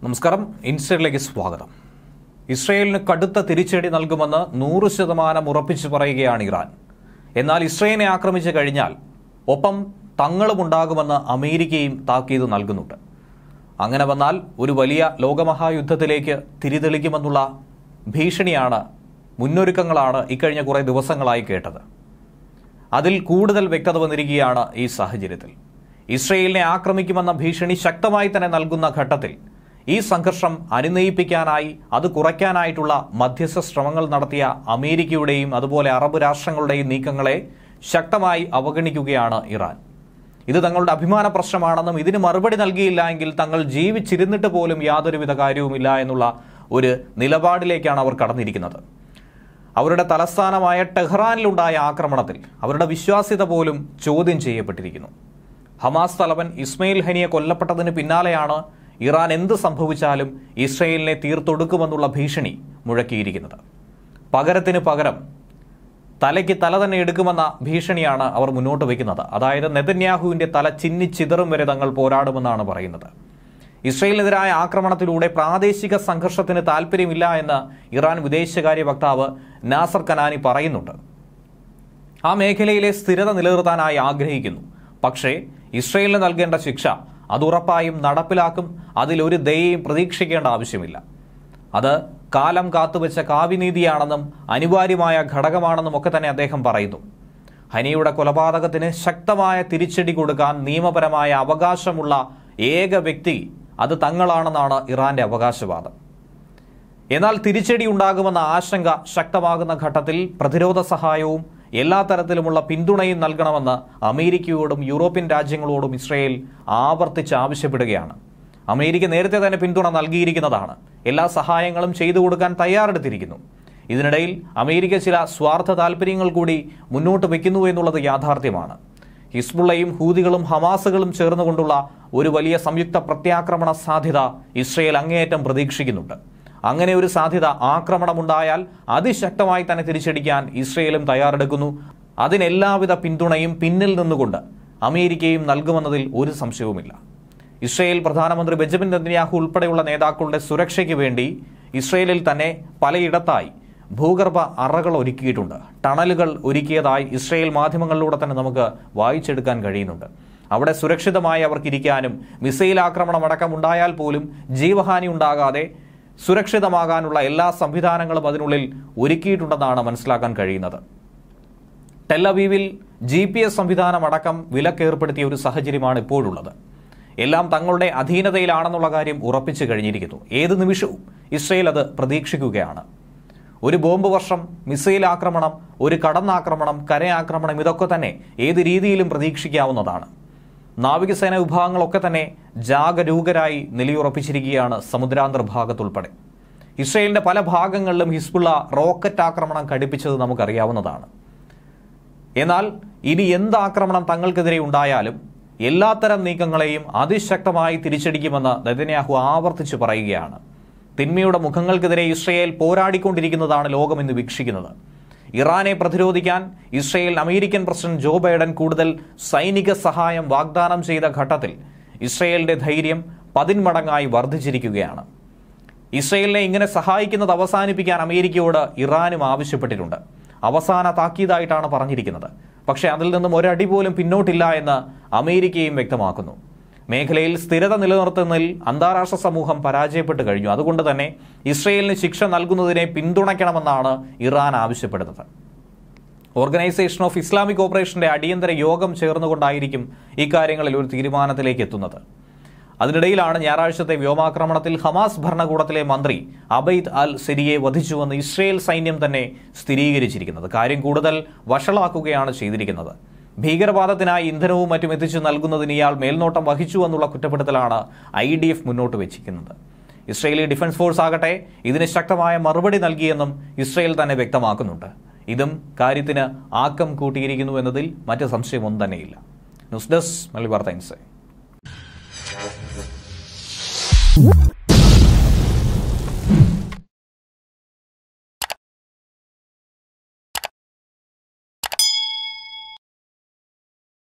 നമസ്കാരം. ഇൻസൈഡിലേക്ക് സ്വാഗതം. ഇസ്രയേലിന് കടുത്ത തിരിച്ചടി നൽകുമെന്ന് 100% ഉറപ്പിച്ചു പറയുകയാണ് ഇറാൻ. എന്നാൽ ഇസ്രയേലിനെ ആക്രമിച്ചു കഴിഞ്ഞാൽ ഒപ്പം തങ്ങളും ഉണ്ടാകുമെന്ന് അമേരിക്കയും താക്കീത് നൽകുന്നുണ്ട്. അങ്ങനെ വന്നാൽ ഒരു വലിയ ലോകമഹായുദ്ധത്തിലേക്ക് തിരിതെളിക്കുമെന്നുള്ള ഭീഷണിയാണ്, മുന്നൊരുക്കങ്ങളാണ് ഇക്കഴിഞ്ഞ കുറേ ദിവസങ്ങളായി കേട്ടത്. അതിൽ കൂടുതൽ വ്യക്തത വന്നിരിക്കുകയാണ് ഈ സാഹചര്യത്തിൽ. ഇസ്രയേലിനെ ആക്രമിക്കുമെന്ന ഭീഷണി ശക്തമായി തന്നെ നൽകുന്ന ഘട്ടത്തിൽ ഈ സംഘർഷം അനുനയിപ്പിക്കാനായി, അത് കുറയ്ക്കാനായിട്ടുള്ള മധ്യസ്ഥ ശ്രമങ്ങൾ നടത്തിയ അമേരിക്കയുടെയും അതുപോലെ അറബ് രാഷ്ട്രങ്ങളുടെയും നീക്കങ്ങളെ ശക്തമായി അവഗണിക്കുകയാണ് ഇറാൻ. ഇത് തങ്ങളുടെ അഭിമാന പ്രശ്നമാണെന്നും ഇതിന് മറുപടി നൽകിയില്ല എങ്കിൽ തങ്ങൾ ജീവിച്ചിരുന്നിട്ട് പോലും യാതൊരുവിധ കാര്യവുമില്ല എന്നുള്ള ഒരു നിലപാടിലേക്കാണ് അവർ കടന്നിരിക്കുന്നത്. അവരുടെ തലസ്ഥാനമായ ടെഹ്റാനിലുണ്ടായ ആക്രമണത്തിൽ അവരുടെ വിശ്വാസ്യത പോലും ചോദ്യം ചെയ്യപ്പെട്ടിരിക്കുന്നു. ഹമാസ് തലവൻ ഇസ്മയിൽ ഹനിയെ കൊല്ലപ്പെട്ടതിന് പിന്നാലെയാണ് ഇറാൻ എന്ത് സംഭവിച്ചാലും ഇസ്രയേലിനെ തീർത്തൊടുക്കുമെന്നുള്ള ഭീഷണി മുഴക്കിയിരിക്കുന്നത്. പകരത്തിന് പകരം തലയ്ക്ക് തല തന്നെ എടുക്കുമെന്ന ഭീഷണിയാണ് അവർ മുന്നോട്ട് വയ്ക്കുന്നത്. അതായത് നെതന്യാഹുവിന്റെ തല ചിന്നിച്ചിതറും വരെ തങ്ങൾ പോരാടുമെന്നാണ് പറയുന്നത്. ഇസ്രയേലിനെതിരായ ആക്രമണത്തിലൂടെ പ്രാദേശിക സംഘർഷത്തിന് താല്പര്യമില്ല എന്ന് ഇറാൻ വിദേശകാര്യ വക്താവ് നാസർ കനാനി പറയുന്നുണ്ട്. ആ മേഖലയിലെ സ്ഥിരത നിലനിർത്താനായി ആഗ്രഹിക്കുന്നു. പക്ഷേ ഇസ്രയേലിന് നൽകേണ്ട ശിക്ഷ അത് ഉറപ്പായും നടപ്പിലാക്കും. അതിലൊരു ദയയും പ്രതീക്ഷിക്കേണ്ട ആവശ്യമില്ല. അത് കാലം കാത്തുവെച്ച കാവ്യനീതിയാണെന്നും അനിവാര്യമായ ഘടകമാണെന്നും ഒക്കെ തന്നെ അദ്ദേഹം പറയുന്നു. ഹനിയുടെ കൊലപാതകത്തിന് ശക്തമായ തിരിച്ചടി കൊടുക്കാൻ നിയമപരമായ അവകാശമുള്ള ഏക വ്യക്തി അത് തങ്ങളാണെന്നാണ് ഇറാന്റെ അവകാശവാദം. എന്നാൽ തിരിച്ചടി ഉണ്ടാകുമെന്ന ആശങ്ക ശക്തമാകുന്ന ഘട്ടത്തിൽ പ്രതിരോധ സഹായവും എല്ലാ തരത്തിലുമുള്ള പിന്തുണയും നൽകണമെന്ന് അമേരിക്കയോടും യൂറോപ്യൻ രാജ്യങ്ങളോടും ഇസ്രയേൽ ആവർത്തിച്ച് ആവശ്യപ്പെടുകയാണ്. അമേരിക്ക നേരത്തെ തന്നെ പിന്തുണ നൽകിയിരിക്കുന്നതാണ്. എല്ലാ സഹായങ്ങളും ചെയ്തു കൊടുക്കാൻ തയ്യാറെടുത്തിരിക്കുന്നു. ഇതിനിടയിൽ അമേരിക്ക ചില സ്വാർത്ഥ താൽപര്യങ്ങൾ കൂടി മുന്നോട്ട് വയ്ക്കുന്നു എന്നുള്ളത് യാഥാർത്ഥ്യമാണ്. ഹിസ്ബുള്ളയും ഹൂതികളും ഹമാസുകളും ചേർന്നുകൊണ്ടുള്ള ഒരു വലിയ സംയുക്ത പ്രത്യാക്രമണ സാധ്യത ഇസ്രയേൽ അങ്ങേയറ്റം പ്രതീക്ഷിക്കുന്നുണ്ട്. അങ്ങനെ ഒരു സാധ്യത ആക്രമണമുണ്ടായാൽ അതിശക്തമായി തന്നെ തിരിച്ചടിക്കാൻ ഇസ്രയേലും തയ്യാറെടുക്കുന്നു. അതിനെല്ലാവിധ പിന്തുണയും പിന്നിൽ നിന്നുകൊണ്ട് അമേരിക്കയും നൽകുമെന്നതിൽ ഒരു സംശയവുമില്ല. ഇസ്രയേൽ പ്രധാനമന്ത്രി ബെഞ്ചമിൻ നെതന്യാഹു ഉൾപ്പെടെയുള്ള നേതാക്കളുടെ സുരക്ഷയ്ക്ക് വേണ്ടി ഇസ്രയേലിൽ തന്നെ പലയിടത്തായി ഭൂഗർഭ അറകൾ ഒരുക്കിയിട്ടുണ്ട്. ടണലുകൾ ഒരുക്കിയതായി ഇസ്രയേൽ മാധ്യമങ്ങളിലൂടെ തന്നെ നമുക്ക് വായിച്ചെടുക്കാൻ കഴിയുന്നുണ്ട്. അവിടെ സുരക്ഷിതമായി അവർക്കിരിക്കാനും മിസൈൽ ആക്രമണം അടക്കം ഉണ്ടായാൽ പോലും ജീവഹാനി ഉണ്ടാകാതെ സുരക്ഷിതമാകാനുള്ള എല്ലാ സംവിധാനങ്ങളും അതിനുള്ളിൽ ഒരുക്കിയിട്ടുണ്ടെന്നാണ് മനസ്സിലാക്കാൻ കഴിയുന്നത്. ടെല്ലവീവിൽ GPS സംവിധാനം അടക്കം വിലക്കേർപ്പെടുത്തിയ ഒരു സാഹചര്യമാണ് ഇപ്പോഴുള്ളത്. എല്ലാം തങ്ങളുടെ അധീനതയിലാണെന്നുള്ള കാര്യം ഉറപ്പിച്ചു കഴിഞ്ഞിരിക്കുന്നു. ഏത് നിമിഷവും ഇസ്രയേൽ അത് പ്രതീക്ഷിക്കുകയാണ്. ഒരു ബോംബ് വർഷം, മിസൈൽ ആക്രമണം, ഒരു കടന്നാക്രമണം, കരയാക്രമണം, ഇതൊക്കെ തന്നെ ഏത് രീതിയിലും പ്രതീക്ഷിക്കാവുന്നതാണ്. നാവികസേന വിഭാഗങ്ങളൊക്കെ തന്നെ ജാഗരൂകരായി നിലയുറപ്പിച്ചിരിക്കുകയാണ് സമുദ്രാന്തർ ഭാഗത്തുൾപ്പെടെ. ഇസ്രയേലിന്റെ പല ഭാഗങ്ങളിലും ഹിസ്ബുള്ള റോക്കറ്റ് ആക്രമണം ഘടിപ്പിച്ചത് നമുക്കറിയാവുന്നതാണ്. എന്നാൽ ഇനി എന്ത് ആക്രമണം തങ്ങൾക്കെതിരെ ഉണ്ടായാലും എല്ലാത്തരം നീക്കങ്ങളെയും അതിശക്തമായി തിരിച്ചടിക്കുമെന്ന് നെതന്യാഹു ആവർത്തിച്ചു പറയുകയാണ്. തിന്മയുടെ മുഖങ്ങൾക്കെതിരെ ഇസ്രയേൽ പോരാടിക്കൊണ്ടിരിക്കുന്നതാണ് ലോകം ഇന്ന് വീക്ഷിക്കുന്നത്. ഇറാനെ പ്രതിരോധിക്കാൻ Israel American president Joe Biden കൂടുതൽ സൈനിക സഹായം വാഗ്ദാനം ചെയ്ത ഘട്ടത്തിൽ ഇസ്രയേലിന്റെ ധൈര്യം 10 മടങ്ങായി വർദ്ധിച്ചിരിക്കുകയാണ്. ഇസ്രയേലിനെ ഇങ്ങനെ സഹായിക്കുന്നത് അവസാനിപ്പിക്കാൻ അമേരിക്കയോട് ഇറാനും ആവശ്യപ്പെട്ടിട്ടുണ്ട്. അവസാന താക്കീതായിട്ടാണ് പറഞ്ഞിരിക്കുന്നത്. പക്ഷേ അതിൽ നിന്നും ഒരടി പോലും പിന്നോട്ടില്ല എന്ന് അമേരിക്കയും വ്യക്തമാക്കുന്നു. മേഖലയിൽ സ്ഥിരത നിലനിർത്തുന്നതിൽ അന്താരാഷ്ട്ര സമൂഹം പരാജയപ്പെട്ടു കഴിഞ്ഞു. അതുകൊണ്ട് തന്നെ ഇസ്രയേലിന് ശിക്ഷ നൽകുന്നതിനെ പിന്തുണയ്ക്കണമെന്നാണ് ഇറാൻ ആവശ്യപ്പെടുന്നത്. ഓർഗനൈസേഷൻ ഓഫ് ഇസ്ലാമിക് കോപ്പറേഷന്റെ അടിയന്തര യോഗം ചേർന്നുകൊണ്ടായിരിക്കും ഇക്കാര്യങ്ങളിൽ ഒരു തീരുമാനത്തിലേക്ക് എത്തുന്നത്. അതിനിടയിലാണ് ഞായറാഴ്ചത്തെ വ്യോമാക്രമണത്തിൽ ഹമാസ് ഭരണകൂടത്തിലെ മന്ത്രി അബൈദ് അൽ സെരിയെ വധിച്ചുവെന്ന് ഇസ്രയേൽ സൈന്യം തന്നെ സ്ഥിരീകരിച്ചിരിക്കുന്നത്. കാര്യം കൂടുതൽ വഷളാക്കുകയാണ് ചെയ്തിരിക്കുന്നത്. ഭീകരവാദത്തിനായി ഇന്ധനവും മറ്റും എത്തിച്ചു നൽകുന്നതിന് ഇയാൾ മേൽനോട്ടം വഹിച്ചു എന്നുള്ള കുറ്റപ്പെടുത്തലാണ് IDF മുന്നോട്ട് വെച്ചിരിക്കുന്നത്. ഇസ്രയേലി ഡിഫൻസ് ഫോഴ്സ് ആകട്ടെ ഇതിന് ശക്തമായ മറുപടി നൽകിയെന്നും ഇസ്രയേൽ തന്നെ വ്യക്തമാക്കുന്നുണ്ട്. ഇതും കാര്യത്തിന് ആക്കം കൂട്ടിയിരിക്കുന്നു എന്നതിൽ മറ്റ് സംശയമൊന്നും തന്നെയില്ല. ന്യൂസ് ഡെസ്ക് മലയാളി വാർത്ത ഇൻസൈഡ്.